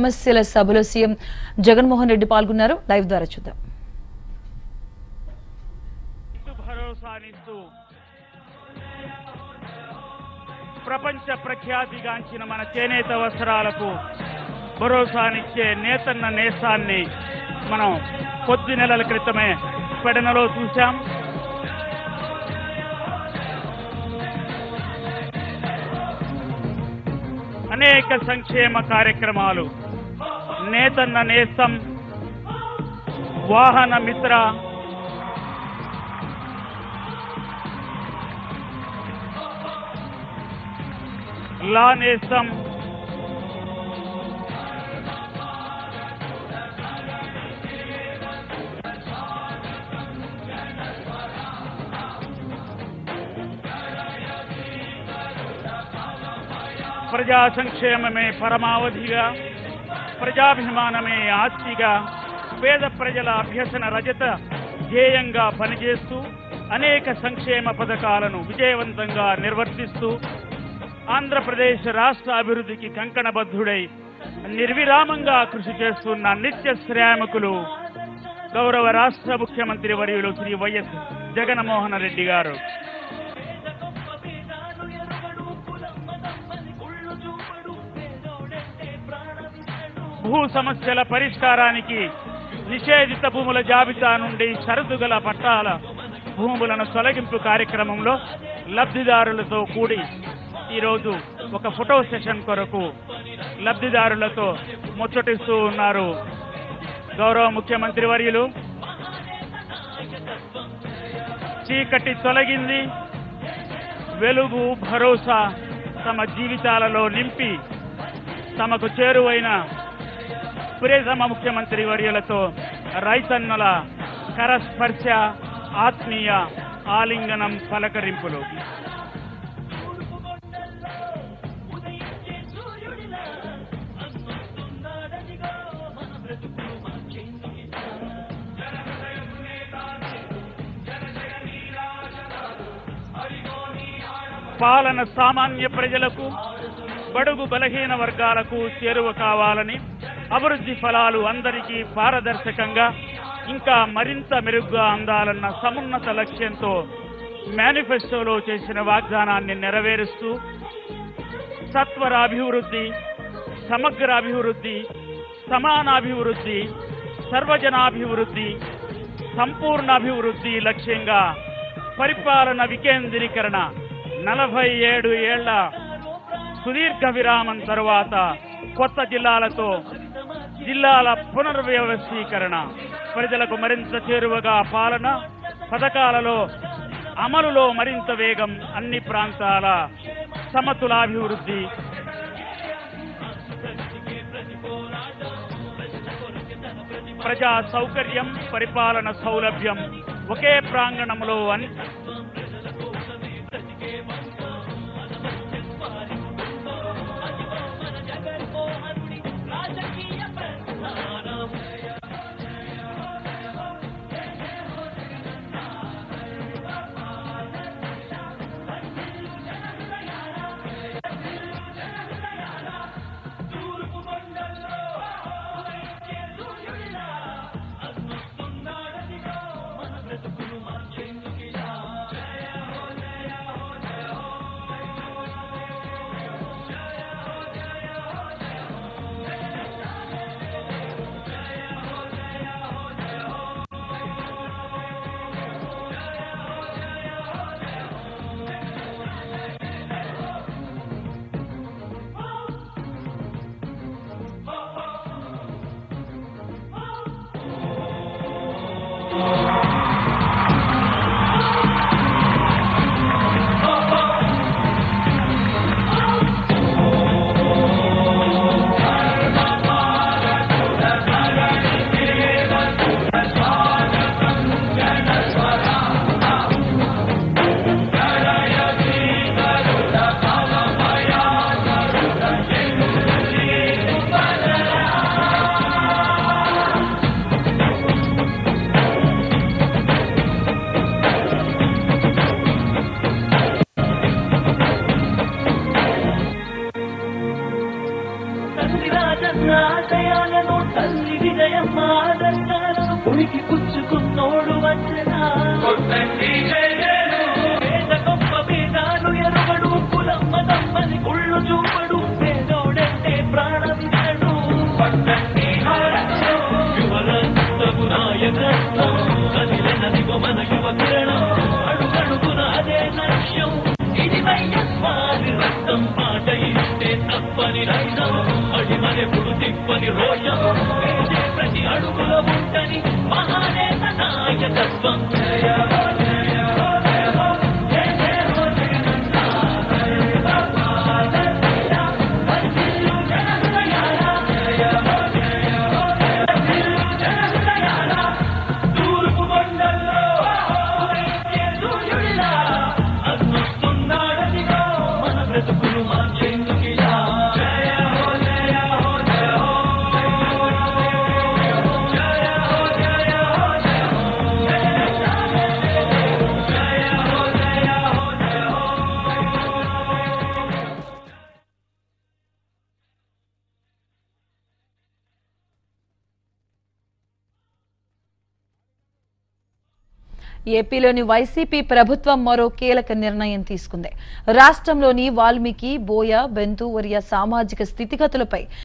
సమస్యల సభలో సీఎం జగన్మోహన్ రెడ్డి పాల్గొన్నారు. లైవ్ ద్వారా చూద్దాం. ప్రపంచ ప్రఖ్యాతిగాంచిన మన చేనేత వస్త్రాలకు భరోసానిచ్చే నేతన్న నేస్తాన్ని మనం కొద్ది నెలల క్రితమే పెడనలో చూశాం. అనేక సంక్షేమ కార్యక్రమాలు, నేతన్న నేస్తం, వాహన మిత్ర, లా నేస్తం, ప్రజా సంక్షేమమే పరమావధిగా, ప్రజాభిమానమే ఆస్తిగా, పేద ప్రజల అభ్యసన రజత ధ్యేయంగా పనిచేస్తూ అనేక సంక్షేమ పథకాలను విజయవంతంగా నిర్వర్తిస్తూ ఆంధ్రప్రదేశ్ రాష్ట్ర అభివృద్ధికి కంకణబద్ధుడై నిర్విరామంగా కృషి చేస్తున్న నిత్య శ్రామికులు గౌరవ రాష్ట్ర ముఖ్యమంత్రి వర్యులు శ్రీ వైఎస్ జగన్మోహన్ రెడ్డి గారు. భూ సమస్యల పరిష్కారానికి నిషేధిత భూముల జాబితా నుండి షరతుగల పట్టాల భూములను తొలగింపు కార్యక్రమంలో లబ్ధిదారులతో కూడి ఈరోజు ఒక ఫోటో సెషన్ కొరకు లబ్ధిదారులతో ముచ్చటిస్తూ ఉన్నారు గౌరవ ముఖ్యమంత్రి వర్యులు. చీకటి తొలగింది, వెలుగు భరోసా తమ జీవితాలలో నింపి తమకు చేరువైన ప్రియతమ ముఖ్యమంత్రి వర్యులతో రైతన్నల కరస్పర్శ, ఆత్మీయ ఆలింగనం, పలకరింపులు. పాలన సామాన్య ప్రజలకు, బడుగు బలహీన వర్గాలకు చేరువ కావాలని, అభివృద్ధి ఫలాలు అందరికీ పారదర్శకంగా ఇంకా మరింత మెరుగ్గా అందాలన్న సమున్నత లక్ష్యంతో మేనిఫెస్టోలో చేసిన వాగ్దానాన్ని నెరవేరుస్తూ సత్వరాభివృద్ధి, సమగ్రాభివృద్ధి, సమానాభివృద్ధి, సర్వజనాభివృద్ధి, సంపూర్ణాభివృద్ధి లక్ష్యంగా పరిపాలన వికేంద్రీకరణ 47 ఏళ్ల సుదీర్ఘ విరామం తరువాత కొత్త జిల్లాలతో జిల్లాల పునర్వ్యవస్థీకరణ, ప్రజలకు మరింత చేరువగా పాలన, పథకాలలో అమలులో మరింత వేగం, అన్ని ప్రాంతాల సమతులాభివృద్ధి, ప్రజా సౌకర్యం, పరిపాలన సౌలభ్యం ఒకే ప్రాంగణంలో తల్లి విజయం ఆదర్శాలను ఉనికి పుచ్చుకున్నోడు వచ్చనా పేద గొప్ప భేదాలు ఎరుగడు కులమ్మ తమ్మని కుళ్ళు చూపడు పేదోడంటే ప్రాణమిచ్చడు యువరత్నపు నాయకత్వం కదిలినదిగో మన యువ కిరణం అడుగడుగున అదే లక్ష్యం ఇది వైఎస్ఆర్ రక్తం పాట ఇస్తే తప్పని రైతం అడిమరెప్పుడు తిప్పని రోషం వేసే ప్రతి అడుగులో ఉంటని మహానేత నాయకత్వం ఏపీలోని వైసీపీ ప్రభుత్వం మరో కీలక నిర్ణయం తీసుకుంది. రాష్ట్రంలోని వాల్మీకి, బోయ, బెంతు, ఒరియా సామాజిక స్థితిగతులపై